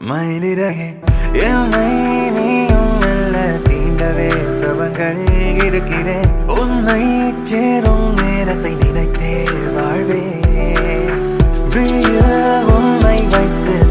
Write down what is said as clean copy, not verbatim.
மயிலிறகே என்னை நீயும் மெல்ல தீண்டவே தவங்கள் இருக்கிறேன் உன்னை சேரும்